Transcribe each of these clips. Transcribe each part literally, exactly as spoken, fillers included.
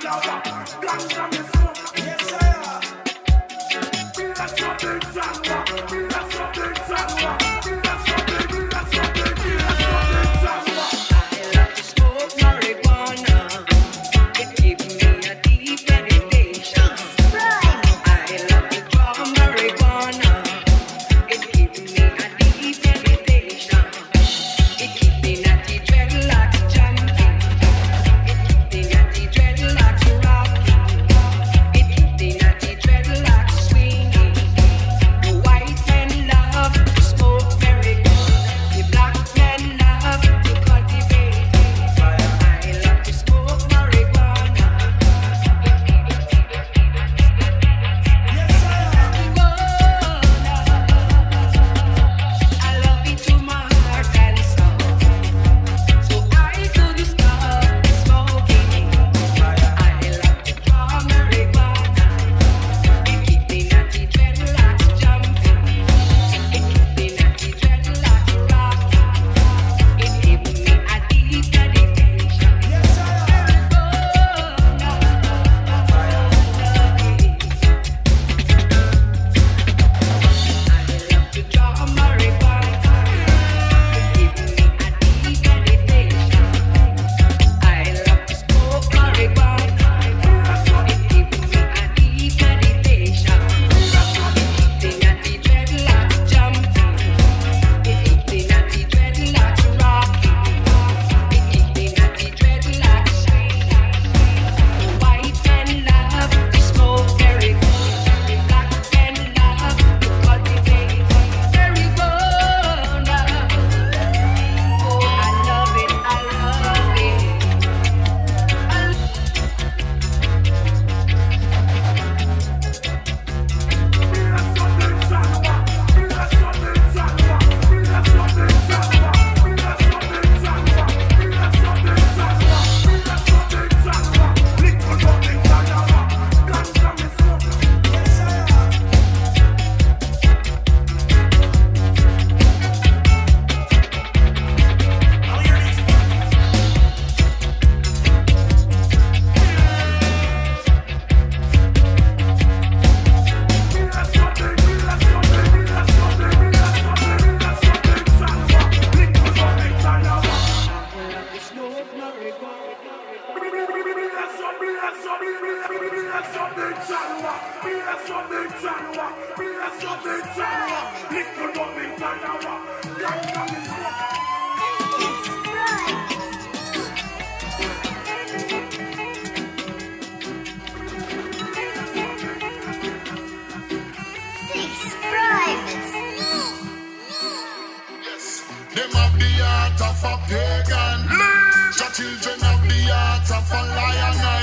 Them have the heart of a pagan. The children have the heart of a lion, I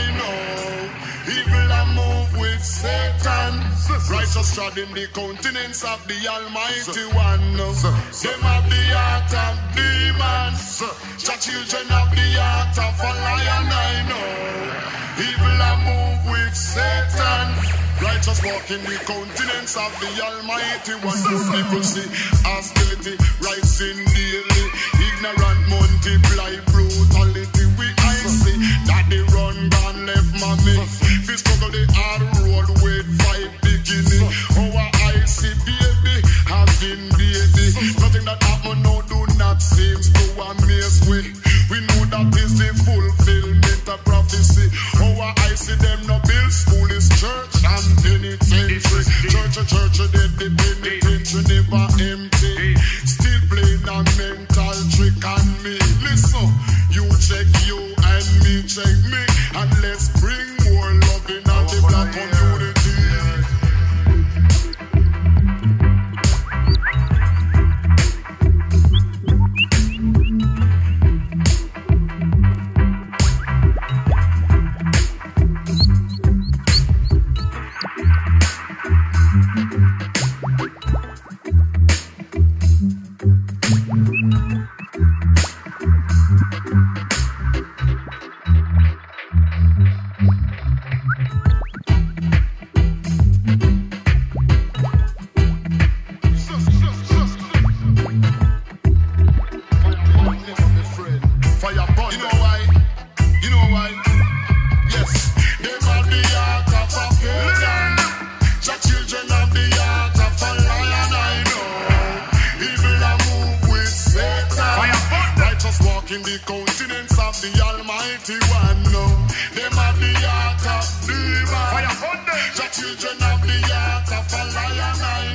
know. Evil and move with Satan. Righteous treading the countenance of the Almighty One. Them have the heart of demons. The children have the heart of a lion, I know. Evil and move with Satan. Righteous walk in the countenance of the Almighty One. People see hostility rising daily. Ignorant multiply brutality. We I see daddy run gone left mommy. Fi struggle the hard road with five bikini. Our I see baby having baby. Nothing that happen now do not seems to amaze we. We know that is the fulfillment of prophecy. Our I see them no build school is church and penitentiary. Church, a church, a dead, the penitentiary never empty. Still playing a mental trick on me. Listen, you check you and me check me, and let's bring more love in on the black community. walking the countenance of the Almighty One. No, them have the heart of demons. The children have the heart of a lion, I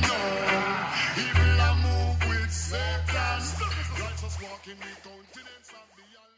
know. Evil a move with Satan. Righteous walking the countenance of the Almighty.